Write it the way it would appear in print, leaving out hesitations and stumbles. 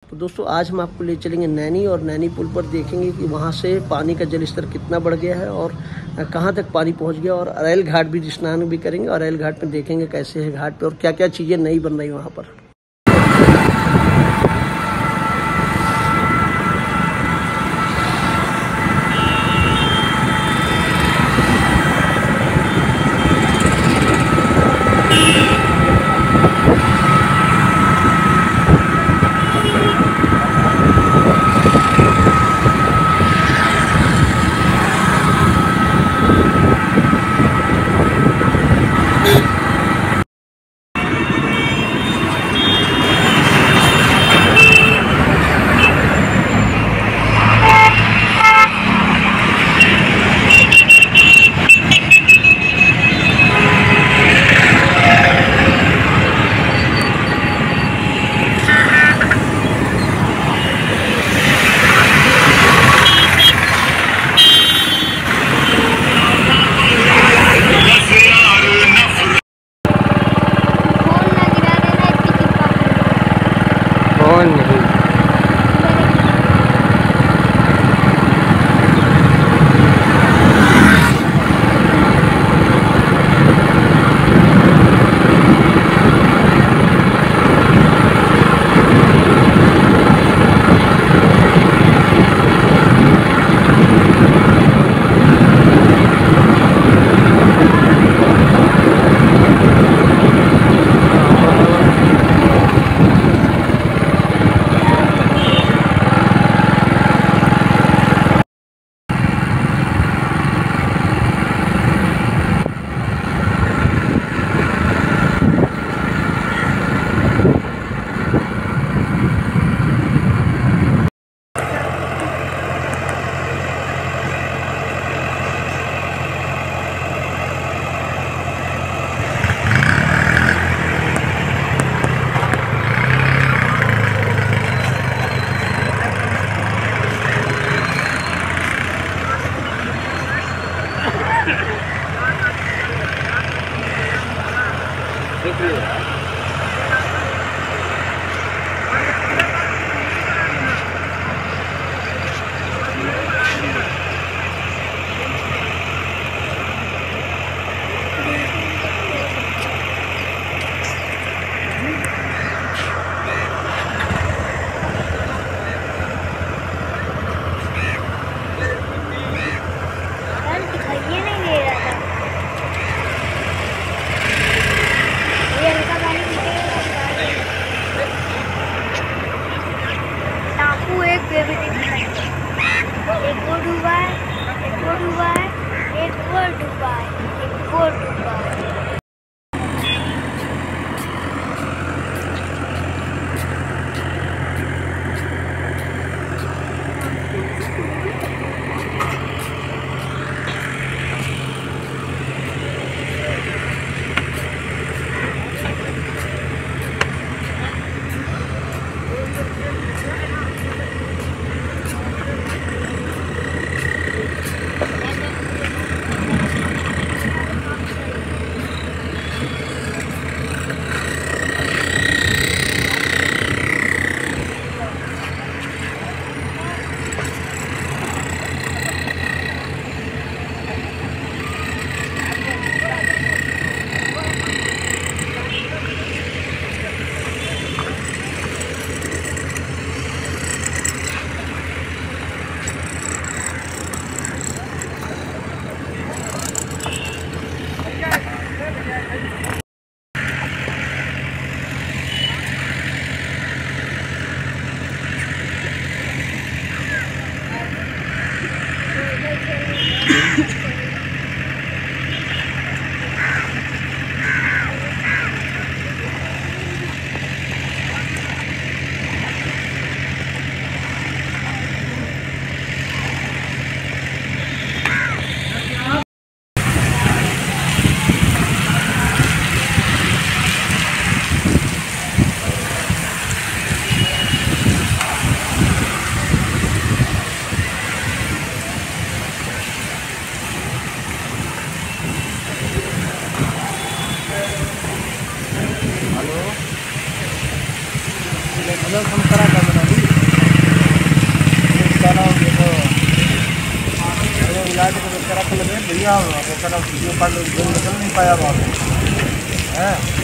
तो दोस्तों आज हम आपको ले चलेंगे नैनी, और नैनी पुल पर देखेंगे कि वहाँ से पानी का जल स्तर कितना बढ़ गया है और कहाँ तक पानी पहुँच गया। और अरैल घाट भी स्नान भी करेंगे और अरैल घाट पर देखेंगे कैसे है घाट पे और क्या क्या चीज़ें नई बन रही वहाँ पर। रख लगे भैया, वो वीडियो कॉल निकल नहीं पाया वहाँ पे है।